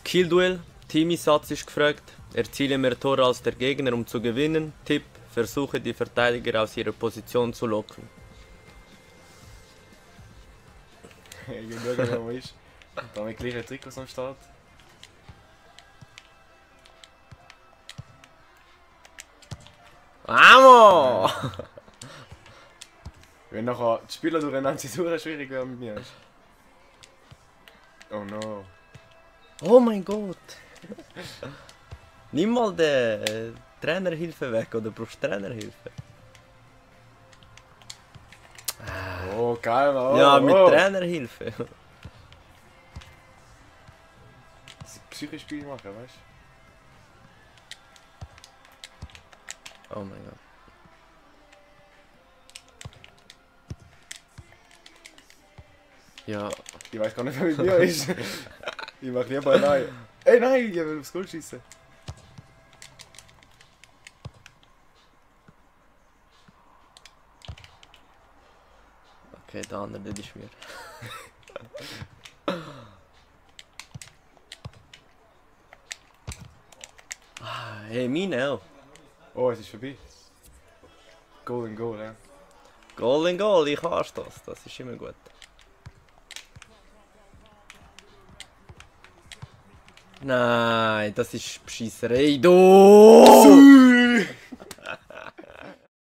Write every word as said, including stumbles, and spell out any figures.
Killduell, Teameinsatz ist gefragt. Erziele mehr Tore als der Gegner, um zu gewinnen. Tipp, versuche die Verteidiger aus ihrer Position zu locken. Ich schaue, wer man ist. Da haben wir gleich ein Trikot am Start. Vamos! Wenn nachher die Spieler durcheinander sind, so schwierig wäre mit mir. Oh no. Oh mein Gott! Nimm mal die äh, Trainerhilfe weg, oder brauchst du Trainerhilfe? Oh, geil, oh, Ja, mit oh. Trainerhilfe. Das ist psychisch Spiel machen, weißt Oh mein Gott. Ja. du? Ich weiß gar nicht, wer mit mir ist. Ich mach lieber allein. Ey, nein, ich will aufs Goal schießen. Okay, der andere, das ist mir. Ah, hey, meine auch. Oh, es ist vorbei. Goal in Goal, ja. Goal in Goal, ich hasse das. Das ist immer gut. Nein, das ist Bescheisserei. Du!